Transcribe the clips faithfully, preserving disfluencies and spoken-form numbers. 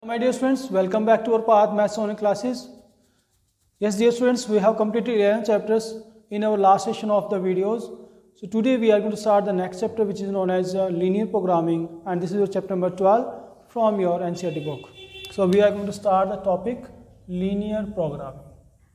My dear students, welcome back to our Path Maths Online classes. Yes, dear students, we have completed eleven chapters in our last session of the videos. So today we are going to start the next chapter, which is known as uh, linear programming, and this is your chapter number twelve from your N C E R T book. So we are going to start the topic linear programming.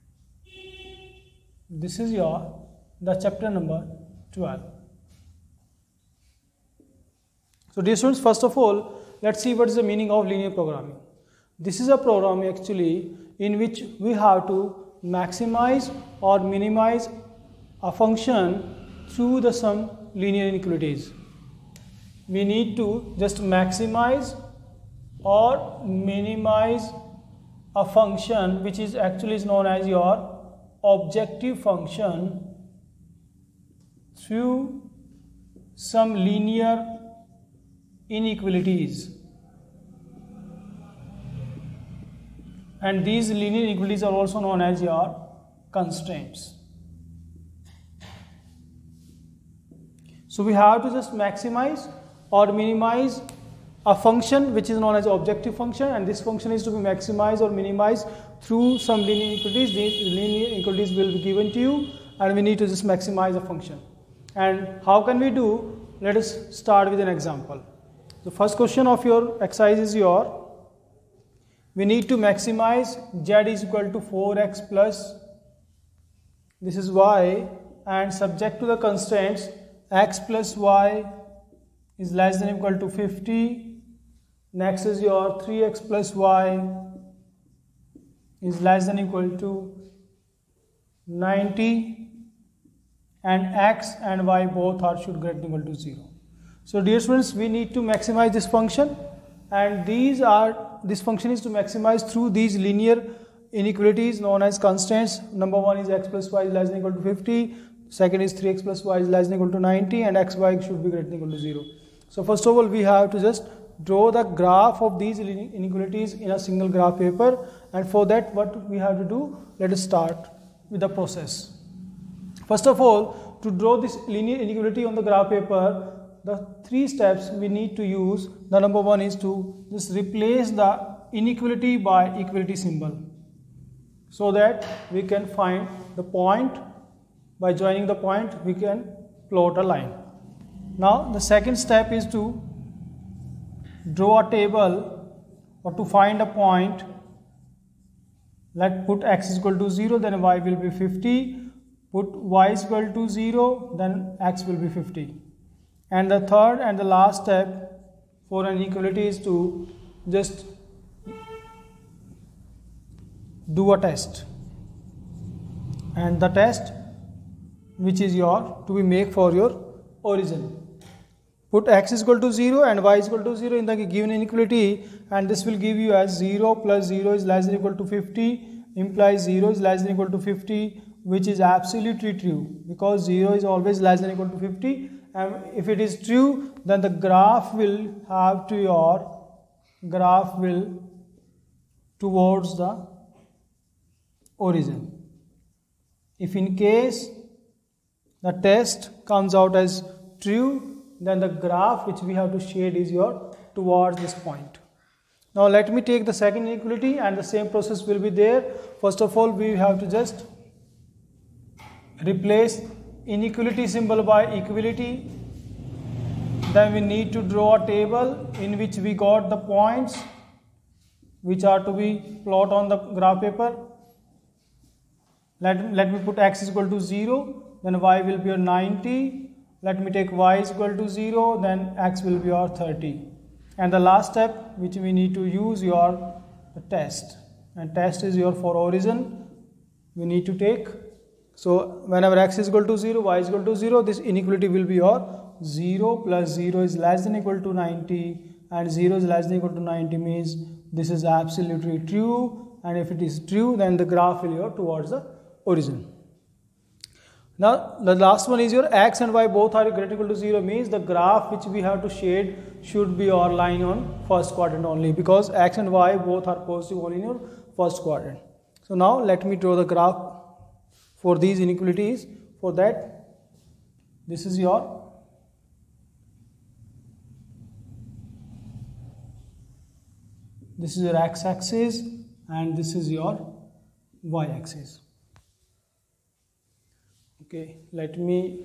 This is your the chapter number twelve. So dear students, first of all, let's see what is the meaning of linear programming. This is a program actually in which we have to maximize or minimize a function through the some linear inequalities. We need to just maximize or minimize a function which is actually is known as your objective function through some linear inequalities, and these linear inequalities are also known as your constraints. So we have to just maximize or minimize a function which is known as objective function, and this function is to be maximized or minimized through some linear inequalities. These linear inequalities will be given to you, and we need to just maximize a function. And how can we do? Let us start with an example. The first question of your exercise is your, we need to maximize z is equal to four x plus, this is y, and subject to the constraints x plus y is less than or equal to fifty. Next is your three x plus y is less than or equal to ninety, and x and y both are should greater than or equal to zero. So dear students, we need to maximize this function, and these are this function is to maximize through these linear inequalities known as constraints. Number one is x plus y is less than or equal to fifty, second is three x plus y is less than or equal to ninety, and xy should be greater than or equal to zero. So first of all, we have to just draw the graph of these inequalities in a single graph paper, and for that what we have to do, let us start with the process. First of all, to draw this linear inequality on the graph paper, the three steps we need to use. The number one is to just replace the inequality by equality symbol, so that we can find the point. By joining the point, we can plot a line. Now the second step is to draw a table or to find a point. Let put x is equal to zero, then y will be fifty. Put y is equal to zero, then x will be fifty. And the third and the last step for an inequality is to just do a test, and the test which is your to be make for your origin. Put x is equal to zero and y is equal to zero in the given inequality, and this will give you as zero plus zero is less than or equal to fifty, implies zero is less than or equal to fifty, which is absolutely true because zero is always less than or equal to fifty. And if it is true, then the graph will have to your graph will towards the origin. If in case the test comes out as true, then the graph which we have to shade is your towards this point. Now let me take the second inequality, and the same process will be there. First of all, we have to just replace inequality symbol by equality. Then we need to draw a table in which we got the points which are to be plot on the graph paper. Let, let me put x is equal to zero, then y will be ninety. Let me take y is equal to zero, then x will be your thirty. And the last step which we need to use your the test, and test is your for origin we need to take. So whenever x is equal to zero, y is equal to zero, this inequality will be your zero plus zero is less than or equal to ninety, and zero is less than or equal to ninety means this is absolutely true, and if it is true, then the graph will go towards the origin. Now the last one is your x and y both are greater or equal to zero, means the graph which we have to shade should be your line on first quadrant only, because x and y both are positive only in your first quadrant. So now let me draw the graph for these inequalities. For that, this is your this is your x-axis and this is your y-axis. Okay, let me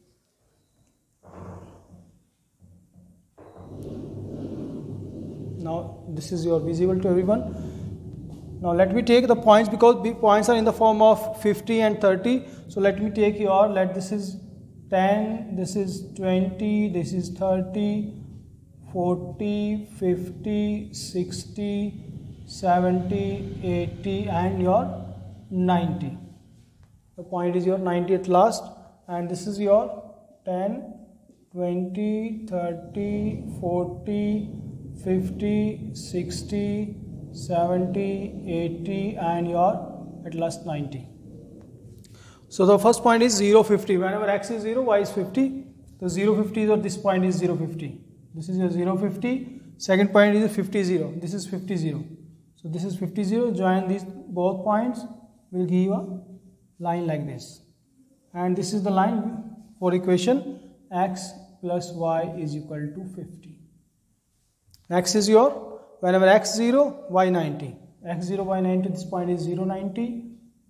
now this is your visible to everyone. Now let me take the points, because the points are in the form of fifty and thirty. So let me take your, let this is ten, this is twenty, this is thirty, forty, fifty, sixty, seventy, eighty and your ninety. The point is your ninety at last, and this is your ten, twenty, thirty, forty, fifty, sixty, seventy, eighty and your at last ninety. So the first point is zero, fifty. Whenever x is zero, y is fifty. So zero, fifty, or this point is zero, fifty. This is your zero, fifty. Second point is fifty, zero. This is fifty, zero. So this is fifty, zero. Join these both points will give you a line like this. And this is the line for equation x plus y is equal to fifty. X is your, whenever x zero, y ninety. X zero, y ninety, this point is zero, ninety.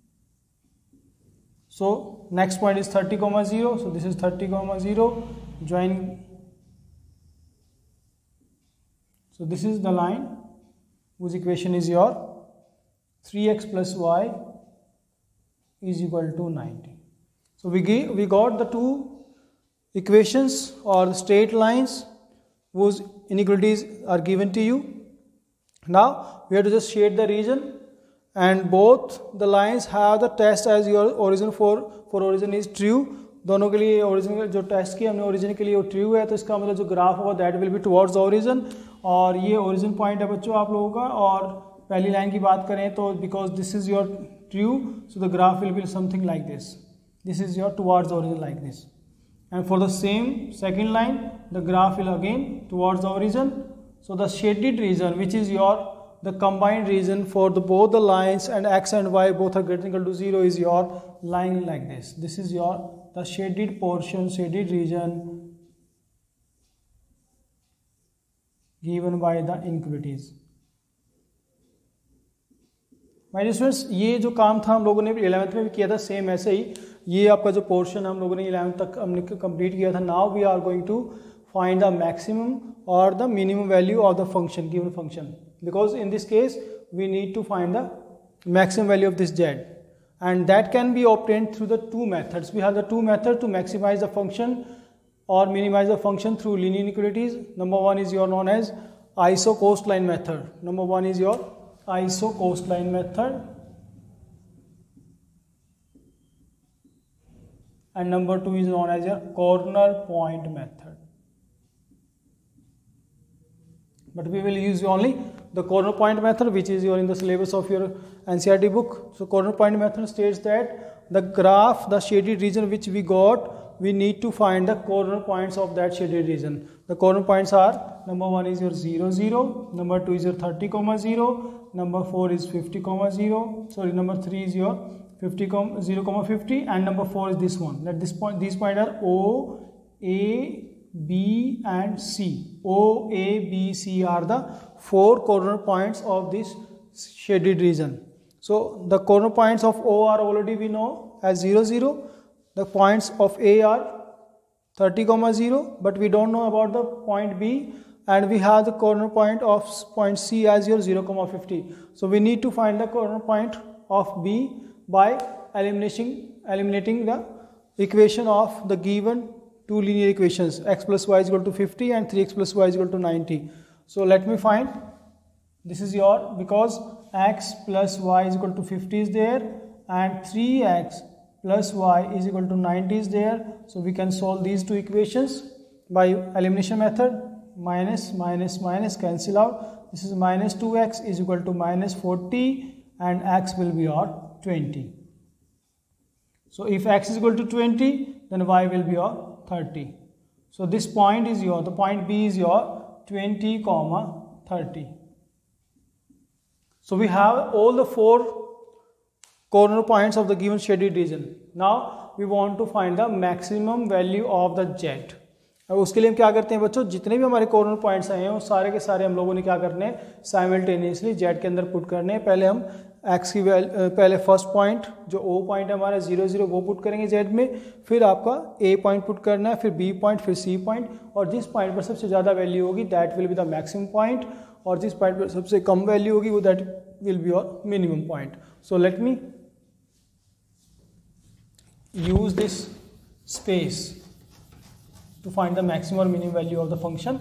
So next point is thirty comma zero. So this is thirty comma zero. Join. So this is the line whose equation is your three x plus y is equal to ninety. So we gave, we got the two equations or straight lines whose inequalities are given to you. Now we have to just shade the region, and both the lines have the test as your origin for for origin is true. दोनों के लिए origin जो test किया हमने origin के लिए वो true है, तो इसका मतलब जो ग्राफ होगा that will be towards the origin. और ये ओरिजिन पॉइंट है बच्चों आप लोगों का. और पहली लाइन की बात करें तो because this is your true, so the graph will be something like this. This is your towards the origin like this. And for the same second line, the graph will again towards the origin. So the shaded region, which is your the combined region for the both the lines, and x and y both are greater than equal to zero, is your line like this. This is your the shaded portion, shaded region given by the inequalities. My students, ये जो काम था हम लोगों ने eleventh में भी किया था, सेम ऐसे ही ये आपका जो पोर्शन हम लोगों ने इलेवेंथ तक हमने कंप्लीट किया था. Now we are going to find the maximum और the minimum value of the function, given function, because in this case we need to find the maximum value of this z, and that can be obtained through the two methods. We have the two methods to maximize the function or minimize the function through linear inequalities. Number one is your known as iso-coastline method. Number one is your iso-coastline method, and number two is known as your corner point method. But we will use only the corner point method, which is your in the syllabus of your N C E R T book. So corner point method states that the graph, the shaded region which we got, we need to find the corner points of that shaded region. The corner points are, number one is your zero, zero, number two is your thirty comma zero, number four is fifty comma zero, sorry, number three is your fifty comma zero comma fifty, and number four is this one. At this point, these points are O, A, B and C. O, A, B, C are the four corner points of this shaded region. So the corner points of O are already we know as zero, zero. The points of A are thirty comma zero, but we don't know about the point B, and we have the corner point of point C as your zero comma fifty. So we need to find the corner point of B by eliminating eliminating the equation of the given two linear equations, x plus y is equal to fifty and three x plus y is equal to ninety. So let me find, this is your, because x plus y is equal to fifty is there and three x plus y is equal to ninety is there. So we can solve these two equations by elimination method. Minus minus minus cancel out. This is minus two x is equal to minus forty and x will be your twenty. So if x is equal to twenty, then y will be your thirty. So this point is your, the point B is your twenty comma thirty. So we have all the four corner points of the given shaded region. Now we want to find the maximum value of the z, अब उसके लिए हम क्या करते हैं बच्चों, जितने भी हमारे कॉर्नर पॉइंट्स आए हैं वो सारे के सारे हम लोगों ने क्या करने हैं, साइमल्टेनियसली जेड के अंदर पुट करने हैं। पहले हम एक्स की वैल्यू, पहले फर्स्ट पॉइंट जो ओ पॉइंट है हमारा जीरो जीरो वो पुट करेंगे जेड में, फिर आपका ए पॉइंट पुट करना है, फिर बी पॉइंट, फिर सी पॉइंट, और जिस पॉइंट पर सबसे ज़्यादा वैल्यू होगी that will be the maximum point, और जिस पॉइंट पर सबसे कम वैल्यू होगी वो that will be your minimum point. So let me use this space to find the maximum or minimum value of the function.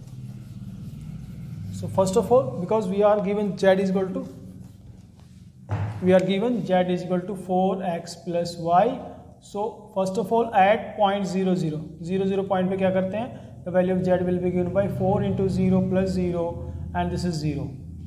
So first of all, because we are given z is equal to we are given z is equal to four x plus y, so first of all at point zero zero zero zero point पे क्या करते हैं, the value of z will be given by four into zero plus zero and this is zero.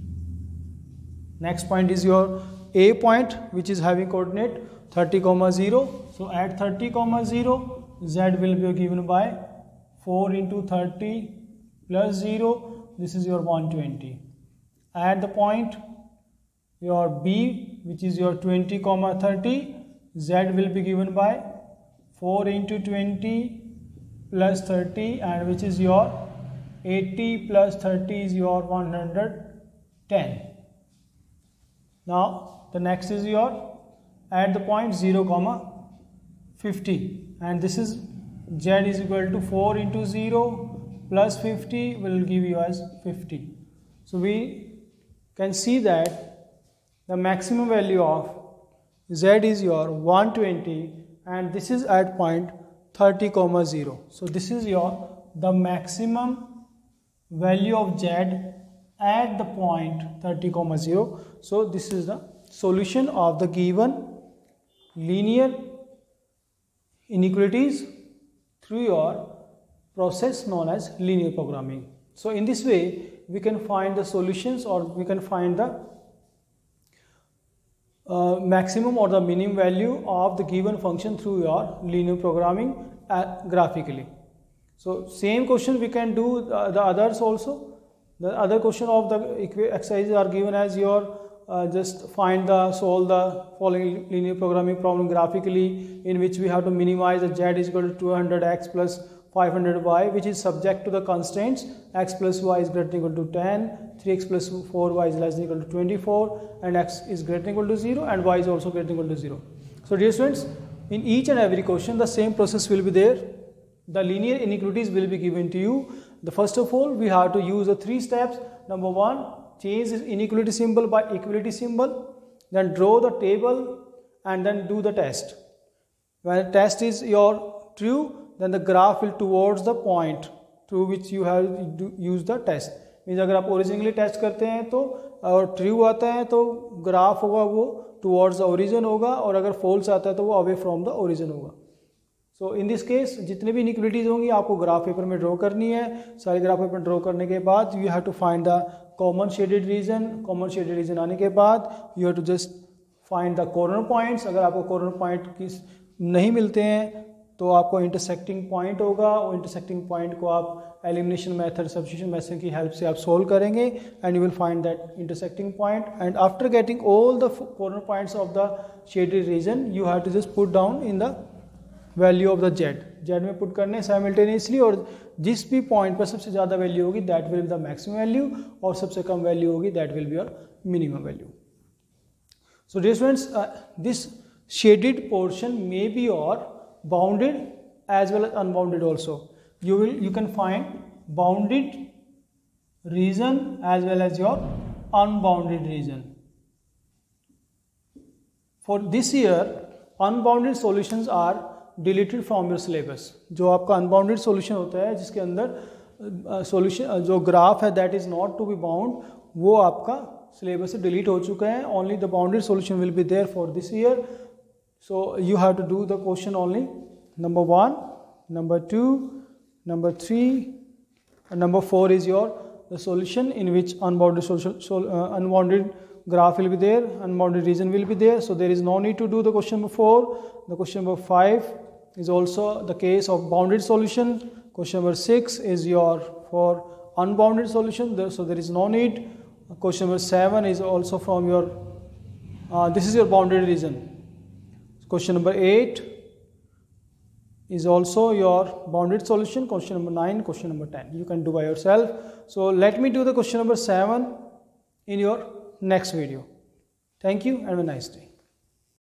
Next point is your a point which is having coordinate thirty comma zero, so at thirty comma zero z will be given by four into thirty plus zero, this is your one hundred twenty. At the point your b which is your twenty comma thirty, z will be given by four into twenty plus thirty and which is your eighty plus thirty is your one hundred ten. Now the next is your at the point zero comma fifty, and this is z is equal to four into zero plus fifty will give you as fifty. So we can see that the maximum value of z is your one hundred twenty and this is at point thirty comma zero. So this is your the maximum value of z at the point thirty comma zero. So this is the solution of the given linear inequalities through your process known as linear programming. So in this way we can find the solutions, or we can find the uh, maximum or the minimum value of the given function through your linear programming uh, graphically. So same question we can do the, the others also. The other question of the exercises are given as your Uh, just find the solve the following linear programming problem graphically, in which we have to minimize the z is equal to two hundred x plus five hundred y, which is subject to the constraints x plus y is greater than equal to ten, three x plus four y is less than equal to twenty-four, and x is greater than equal to zero and y is also greater than equal to zero. So dear students, in each and every question the same process will be there. The linear inequalities will be given to you. The first of all we have to use the three steps. Number one, change this inequality symbol by equality symbol, then draw the table and then do the test. When the test is your true, then the graph will towards the point through which you have to use the test. Means अगर आप originally test करते हैं तो और true आता है तो graph होगा वो टुवर्ड्स द ओरिजिन होगा, और अगर फॉल्स आता है तो वो अवे फ्रॉम द ओरिजिन होगा. सो इन दिस केस जितने भी इनइक्वालिटीज होंगी आपको ग्राफ पेपर में ड्रॉ करनी है. सारे ग्राफ पेपर ड्रॉ करने के बाद you have to find the common shaded region. Common shaded region आने के बाद you have to just find the corner points. अगर आपको कॉर्नर पॉइंट किस नहीं मिलते हैं तो आपको इंटरसेक्टिंग पॉइंट होगा. वो इंटरसेक्टिंग पॉइंट को आप एलिमिनेशन मेथड, सब्स्टिट्यूशन मेथड की हेल्प से आप सोल्व करेंगे and you will find that intersecting point. And after getting all the corner points of the shaded region you have to just put down in the value of the Z. Z में put करने simultaneously, और जिस भी point पर सबसे ज़्यादा value होगी that will be the maximum value, और सबसे कम वैल्यू होगी that will be your minimum value. So dear students, this shaded portion may be और bounded as well as unbounded also. You will you can find bounded region as well as your unbounded region. For this year unbounded solutions are deleted from your syllabus. जो आपका unbounded solution होता है जिसके अंदर solution uh, जो graph है that is not to be bound, वो आपका syllabus से delete हो चुका है. Only the bounded solution will be there for this year. So you have to do the question only number one, number two, number three, and number four is your the solution in which unbounded solution, so, uh, unbounded graph will be there, unbounded region will be there. So there is no need to do the question number four. The question number five is also the case of bounded solution. Question number six is your for unbounded solution. There, so there is no need. Question number seven is also from your. Uh, this is your bounded region. Question number eight is also your bounded solution, question number nine, question number ten. You can do by yourself. So let me do the question number seven in your next video. Thank you and have a nice day.